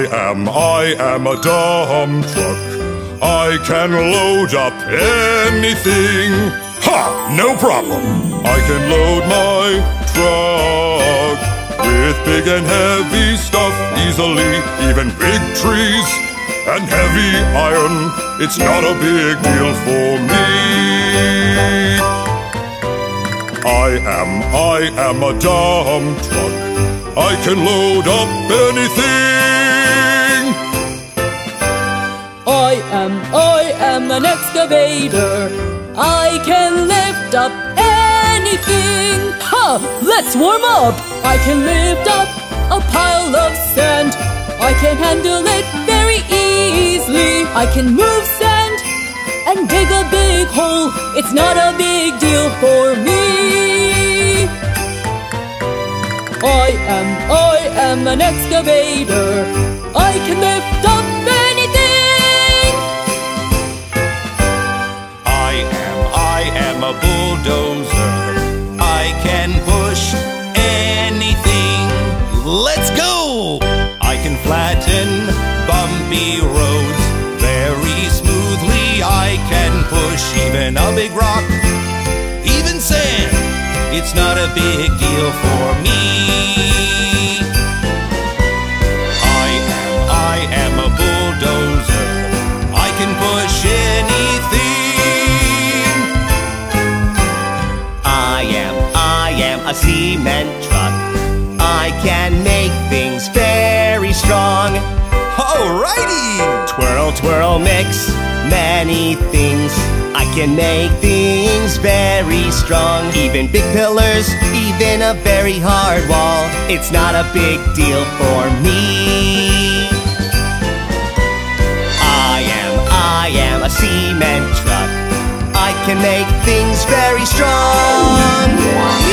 I am a dump truck. I can load up anything. Ha! No problem. I can load my truck with big and heavy stuff easily. Even big trees and heavy iron, it's not a big deal for me. I am a dump truck. I can load up anything. I am an excavator. I can lift up anything. Ha! Let's warm up. I can lift up a pile of sand. I can handle it very easily. I can move sand and dig a big hole. It's not a big deal for me. I am an excavator. I can lift up anything. I am a bulldozer. I can push anything. Let's go! I can flatten bumpy roads very smoothly. I can push even a big rock, even sand. It's not a big deal for me. I am a bulldozer. I can push anything. I am a cement truck. I can make things very strong. Alrighty! Twirl, twirl, mix many things. I can make things very strong. Even big pillars, even a very hard wall. It's not a big deal for me. I am a cement truck. I can make things very strong.